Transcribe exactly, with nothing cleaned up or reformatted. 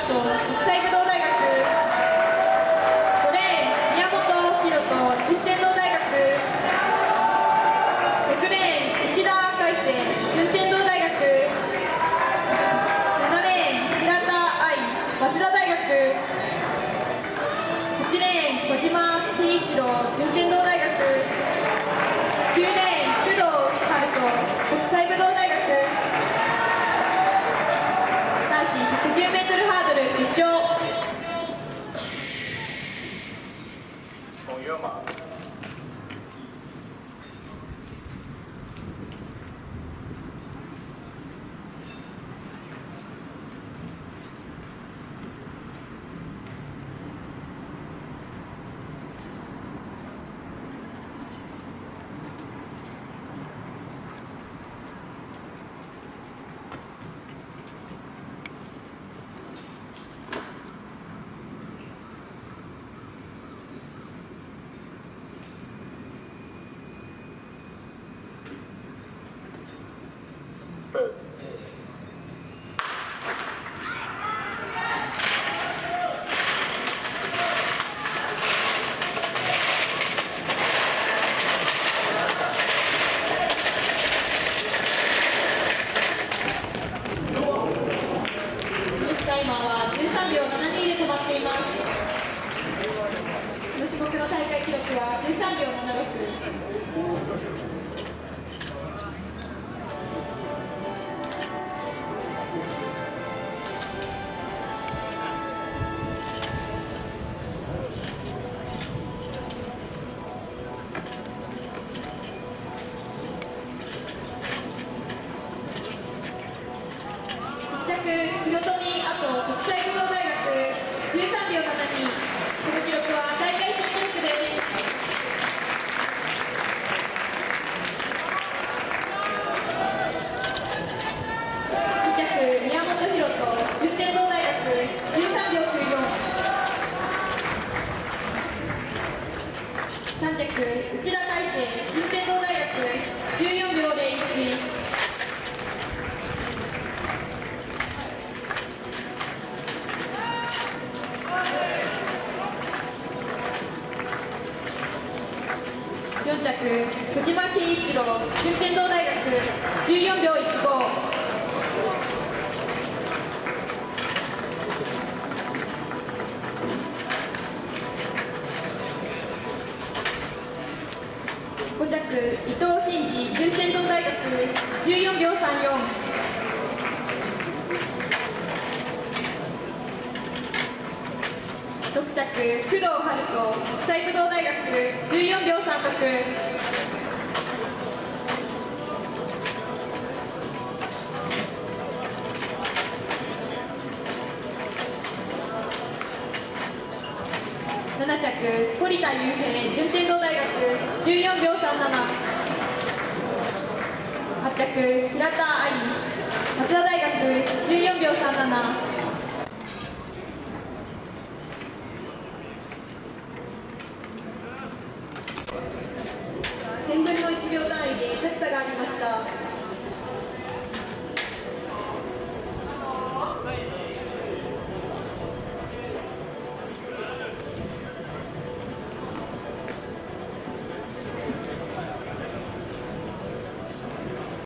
と国際武道大学、ごレーン宮本博人順天堂大学、ろくレーン内田海星順天堂大学、ななレーン平田愛早稲田大学、はちレーン小島健一郎順天堂大学、きゅうレーン工藤遥人国際武道大学。男子ひゃくじゅうメートルハードル決勝。タイマーはじゅうさんびょうななにで止まっています。この種目の大会記録はじゅうさんびょうななろく。黒富あと国際武道大学じゅうさんびょうななに、この記録は大会新記録です。に着宮本博人順天堂大学じゅうさんびょうきゅうよん。さん着内田海星順天堂大学じゅうよんびょうぜろいち。よん着小島健一郎順天堂大学じゅうよんびょういちご。ご着伊藤真二順天堂大学じゅうよんびょうさんよん。ろく着工藤遥人国際武道大学じゅうよんびょうさんろく。なな着堀田雄平順天堂大学じゅうよんびょうさんなな。はち着平田愛早稲田大学じゅうよんびょうさんなな。